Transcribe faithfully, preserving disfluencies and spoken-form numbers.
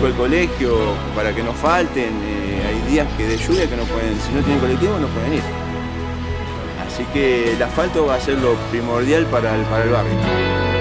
chicos del colegio para que no falten. Eh, hay días que de lluvia que no pueden, si no tienen colectivo no pueden ir. Así que el asfalto va a ser lo primordial para el, para el barrio.